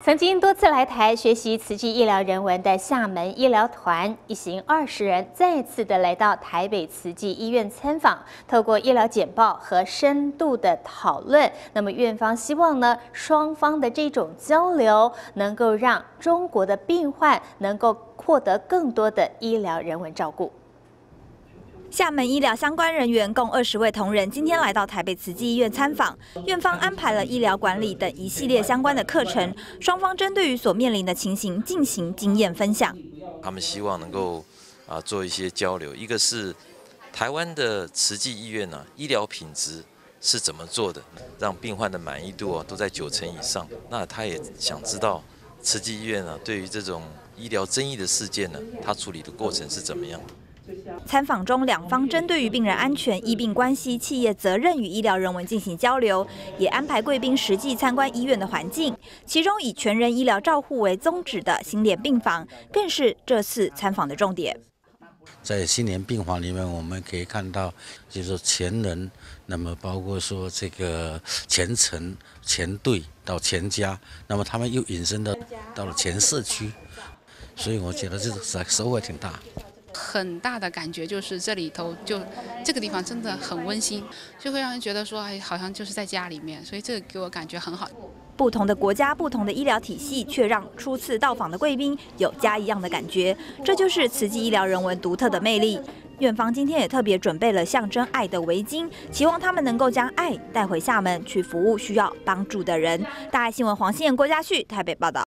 曾经多次来台学习慈济医疗人文的厦门医疗团一行20人，再次的来到台北慈济医院参访，透过医疗简报和深度的讨论，那么院方希望呢，双方的这种交流能够让中国的病患能够获得更多的医疗人文照顾。 厦门医疗相关人员共20位同仁，今天来到台北慈济医院参访。院方安排了医疗管理等一系列相关的课程，双方针对于所面临的情形进行经验分享。 他们希望能够做一些交流，一个是台湾的慈济医院医疗品质是怎么做的，让病患的满意度都在90%以上。那他也想知道慈济医院对于这种医疗争议的事件他处理的过程是怎么样。 参访中，两方针对于病人安全、医病关系、企业责任与医疗人文进行交流，也安排贵宾实际参观医院的环境。其中以全人医疗照护为宗旨的心联病房，更是这次参访的重点。 在心联病房里面，我们可以看到，就是说前人，那么包括说这个前程、前队到前家，那么他们又引申到了前社区，所以我觉得这个收获挺大。 很大的感觉就是这里头这个地方真的很温馨，就会让人觉得说，哎，好像就是在家里面，所以这个给我感觉很好。 不同的国家、不同的医疗体系，却让初次到访的贵宾有家一样的感觉，这就是慈济医疗人文独特的魅力。院方今天也特别准备了象征爱的围巾，期望他们能够将爱带回厦门，去服务需要帮助的人。大爱新闻黄信燕、郭嘉旭台北报道。